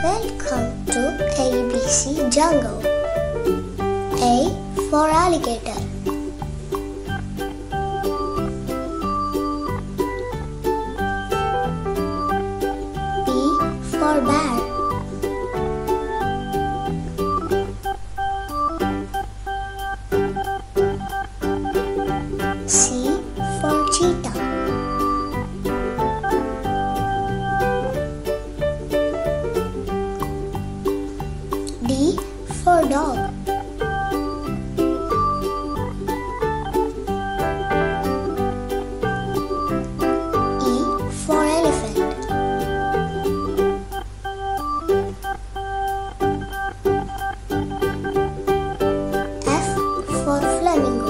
Welcome to ABC Jungle. A for alligator. B for bear. C for cheetah. D for dog. E for elephant. F for flamingo.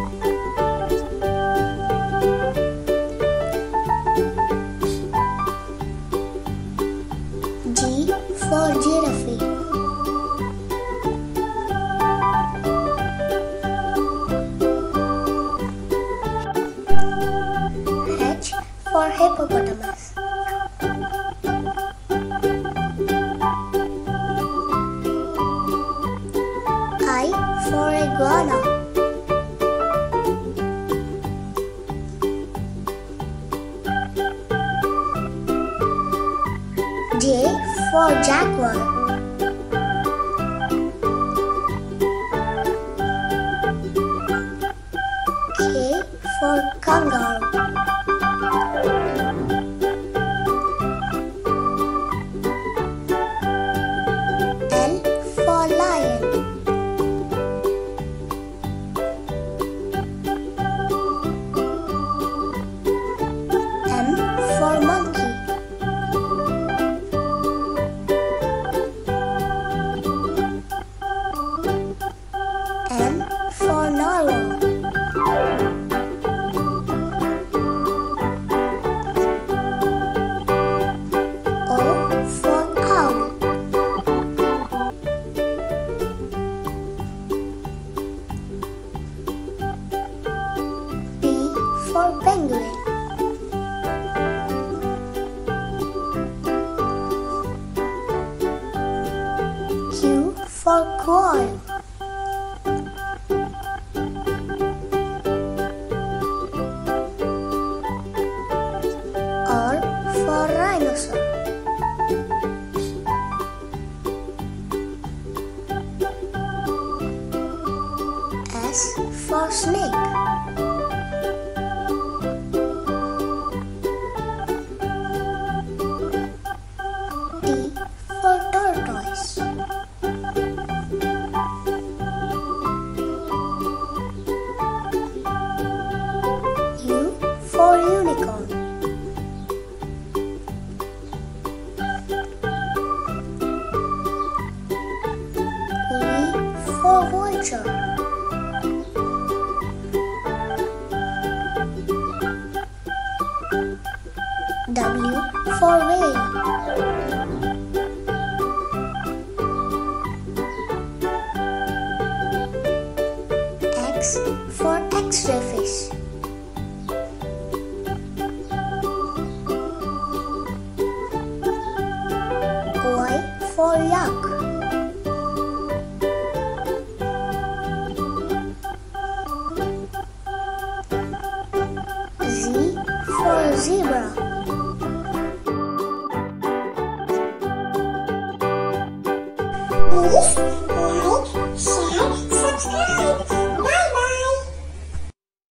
G for giraffe. H for hippopotamus. I for iguana. J for jaguar. K for kangaroo. L for lion. M for monkey. N for narwhal. O for owl. P for penguin. Q for quail. R for rhinoceros. S for snake. T for tortoise. U for unicorn. V for vulture. W for whale. X for X-ray fish. Y for yak. Z for zebra. E